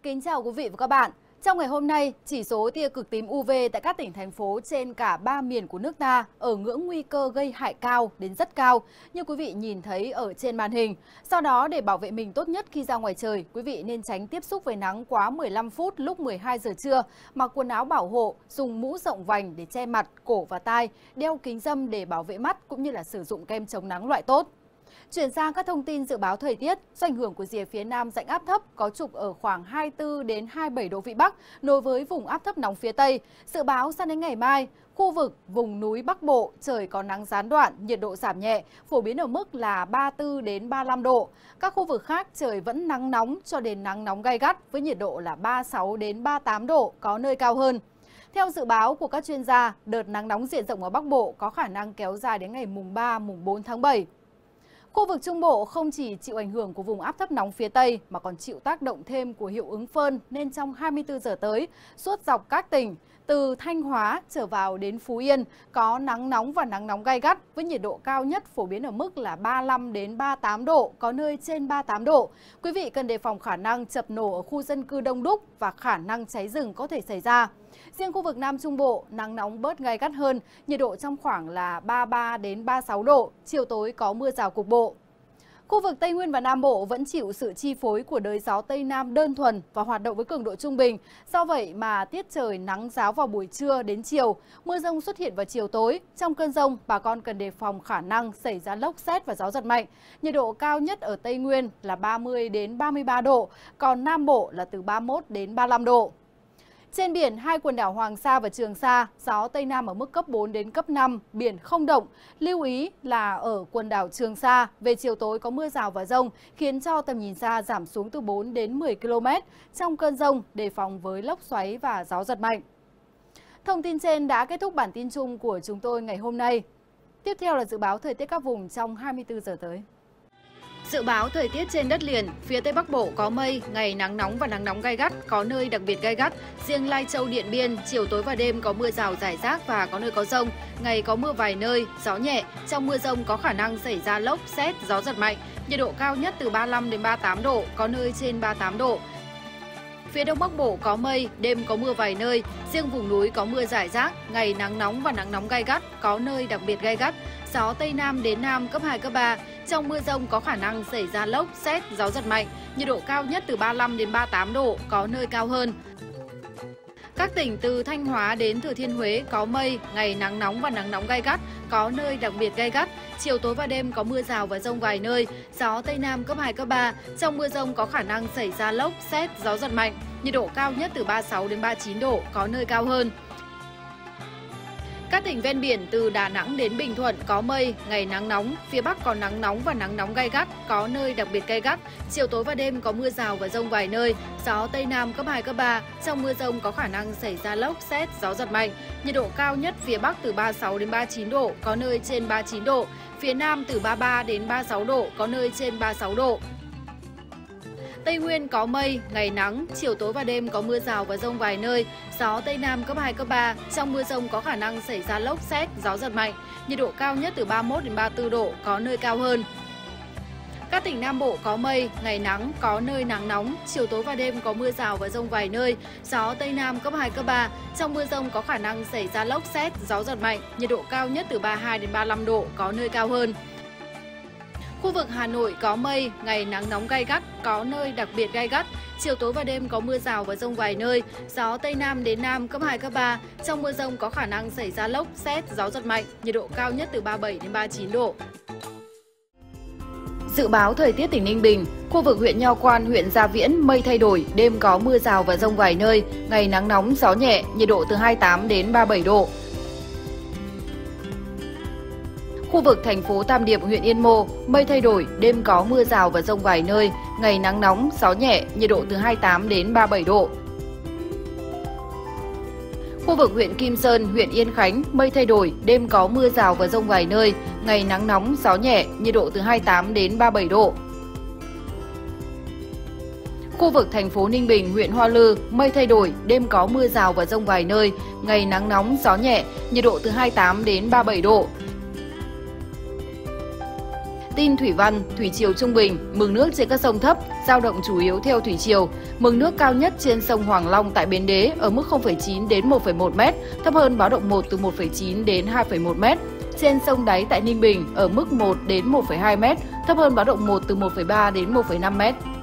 Kính chào quý vị và các bạn. Trong ngày hôm nay, chỉ số tia cực tím UV tại các tỉnh, thành phố trên cả 3 miền của nước ta ở ngưỡng nguy cơ gây hại cao đến rất cao, như quý vị nhìn thấy ở trên màn hình. Do đó, để bảo vệ mình tốt nhất khi ra ngoài trời, quý vị nên tránh tiếp xúc với nắng quá 15 phút lúc 12 giờ trưa, mặc quần áo bảo hộ, dùng mũ rộng vành để che mặt, cổ và tai, đeo kính râm để bảo vệ mắt cũng như là sử dụng kem chống nắng loại tốt. Chuyển sang các thông tin dự báo thời tiết, do ảnh hưởng của rìa phía nam rãnh áp thấp có trục ở khoảng 24 đến 27 độ vĩ Bắc, nối với vùng áp thấp nóng phía Tây. Dự báo sang đến ngày mai, khu vực vùng núi Bắc Bộ trời có nắng gián đoạn, nhiệt độ giảm nhẹ, phổ biến ở mức là 34 đến 35 độ. Các khu vực khác trời vẫn nắng nóng cho đến nắng nóng gay gắt với nhiệt độ là 36 đến 38 độ, có nơi cao hơn. Theo dự báo của các chuyên gia, đợt nắng nóng diện rộng ở Bắc Bộ có khả năng kéo dài đến ngày mùng 3, mùng 4 tháng 7. Khu vực Trung Bộ không chỉ chịu ảnh hưởng của vùng áp thấp nóng phía Tây mà còn chịu tác động thêm của hiệu ứng phơn, nên trong 24 giờ tới, suốt dọc các tỉnh từ Thanh Hóa trở vào đến Phú Yên có nắng nóng và nắng nóng gay gắt với nhiệt độ cao nhất phổ biến ở mức là 35 đến 38 độ, có nơi trên 38 độ. Quý vị cần đề phòng khả năng chập nổ ở khu dân cư đông đúc và khả năng cháy rừng có thể xảy ra. Riêng khu vực Nam Trung Bộ, nắng nóng bớt gay gắt hơn, nhiệt độ trong khoảng là 33 đến 36 độ, chiều tối có mưa rào cục bộ. Khu vực Tây Nguyên và Nam Bộ vẫn chịu sự chi phối của đới gió Tây Nam đơn thuần và hoạt động với cường độ trung bình. Do vậy mà tiết trời nắng ráo vào buổi trưa đến chiều, mưa rông xuất hiện vào chiều tối. Trong cơn rông, bà con cần đề phòng khả năng xảy ra lốc sét và gió giật mạnh. Nhiệt độ cao nhất ở Tây Nguyên là 30 đến 33 độ, còn Nam Bộ là từ 31 đến 35 độ. Trên biển, hai quần đảo Hoàng Sa và Trường Sa, gió Tây Nam ở mức cấp 4 đến cấp 5, biển không động. Lưu ý là ở quần đảo Trường Sa, về chiều tối có mưa rào và dông, khiến cho tầm nhìn xa giảm xuống từ 4 đến 10 km. Trong cơn dông, đề phòng với lốc xoáy và gió giật mạnh. Thông tin trên đã kết thúc bản tin chung của chúng tôi ngày hôm nay. Tiếp theo là dự báo thời tiết các vùng trong 24 giờ tới. Dự báo thời tiết trên đất liền, phía Tây Bắc Bộ có mây, ngày nắng nóng và nắng nóng gay gắt, có nơi đặc biệt gay gắt. Riêng Lai Châu, Điện Biên, chiều tối và đêm có mưa rào rải rác và có nơi có dông. Ngày có mưa vài nơi, gió nhẹ. Trong mưa dông có khả năng xảy ra lốc, sét, gió giật mạnh. Nhiệt độ cao nhất từ 35 đến 38 độ, có nơi trên 38 độ. Phía Đông Bắc Bộ có mây, đêm có mưa vài nơi. Riêng vùng núi có mưa rải rác, ngày nắng nóng và nắng nóng gay gắt, có nơi đặc biệt gay gắt. Gió Tây Nam đến Nam cấp 2, cấp 3. Trong mưa dông có khả năng xảy ra lốc, sét, gió giật mạnh. Nhiệt độ cao nhất từ 35 đến 38 độ, có nơi cao hơn. Các tỉnh từ Thanh Hóa đến Thừa Thiên Huế có mây, ngày nắng nóng và nắng nóng gay gắt, có nơi đặc biệt gay gắt. Chiều tối và đêm có mưa rào và dông vài nơi, gió Tây Nam cấp 2, cấp 3. Trong mưa dông có khả năng xảy ra lốc, sét, gió giật mạnh. Nhiệt độ cao nhất từ 36 đến 39 độ, có nơi cao hơn. Các tỉnh ven biển từ Đà Nẵng đến Bình Thuận có mây, ngày nắng nóng, phía Bắc có nắng nóng và nắng nóng gay gắt, có nơi đặc biệt gay gắt. Chiều tối và đêm có mưa rào và dông vài nơi, gió Tây Nam cấp 2, cấp 3. Trong mưa dông có khả năng xảy ra lốc, sét, gió giật mạnh. Nhiệt độ cao nhất phía Bắc từ 36 đến 39 độ, có nơi trên 39 độ. Phía Nam từ 33 đến 36 độ, có nơi trên 36 độ. Tây Nguyên có mây, ngày nắng, chiều tối và đêm có mưa rào và dông vài nơi, gió Tây Nam cấp 2, cấp 3. Trong mưa dông có khả năng xảy ra lốc, sét, gió giật mạnh. Nhiệt độ cao nhất từ 31 đến 34 độ, có nơi cao hơn. Các tỉnh Nam Bộ có mây, ngày nắng, có nơi nắng nóng, chiều tối và đêm có mưa rào và dông vài nơi, gió Tây Nam cấp 2, cấp 3. Trong mưa dông có khả năng xảy ra lốc, sét, gió giật mạnh. Nhiệt độ cao nhất từ 32 đến 35 độ, có nơi cao hơn. Khu vực Hà Nội có mây, ngày nắng nóng gay gắt, có nơi đặc biệt gay gắt. Chiều tối và đêm có mưa rào và dông vài nơi, gió Tây Nam đến Nam cấp 2, cấp 3. Trong mưa dông có khả năng xảy ra lốc, sét, gió giật mạnh. Nhiệt độ cao nhất từ 37 đến 39 độ. Dự báo thời tiết tỉnh Ninh Bình, khu vực huyện Nho Quan, huyện Gia Viễn mây thay đổi, đêm có mưa rào và dông vài nơi, ngày nắng nóng, gió nhẹ, nhiệt độ từ 28 đến 37 độ. Khu vực thành phố Tam Điệp, huyện Yên Mô, mây thay đổi, đêm có mưa rào và dông vài nơi, ngày nắng nóng, gió nhẹ, nhiệt độ từ 28 đến 37 độ. Khu vực huyện Kim Sơn, huyện Yên Khánh, mây thay đổi, đêm có mưa rào và dông vài nơi, ngày nắng nóng, gió nhẹ, nhiệt độ từ 28 đến 37 độ. Khu vực thành phố Ninh Bình, huyện Hoa Lư, mây thay đổi, đêm có mưa rào và dông vài nơi, ngày nắng nóng, gió nhẹ, nhiệt độ từ 28 đến 37 độ. Tin thủy văn, thủy triều trung bình, mực nước trên các sông thấp, dao động chủ yếu theo thủy triều. Mực nước cao nhất trên sông Hoàng Long tại Bến Đế ở mức 0,9 đến 1,1 m, thấp hơn báo động 1 từ 1,9 đến 2,1 m. Trên sông Đáy tại Ninh Bình ở mức 1 đến 1,2 m, thấp hơn báo động 1 từ 1,3 đến 1,5 m.